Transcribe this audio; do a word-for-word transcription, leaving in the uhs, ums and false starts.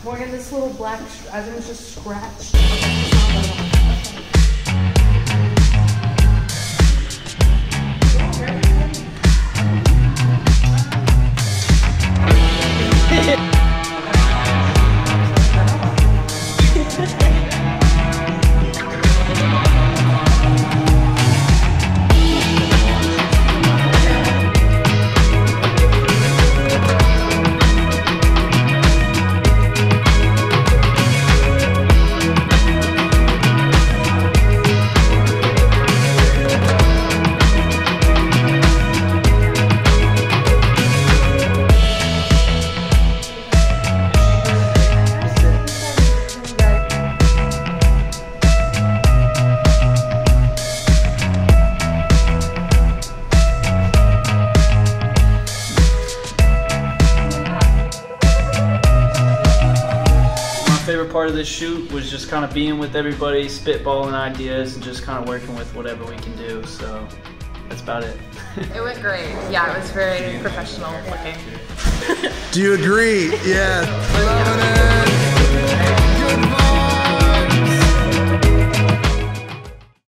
Morgan, this little black, I think it's just scratched. Favorite part of this shoot was just kind of being with everybody, spitballing ideas, and just kind of working with whatever we can do. So that's about it. It went great. Yeah, it was very professional looking. Do you agree? Yeah. Loving it.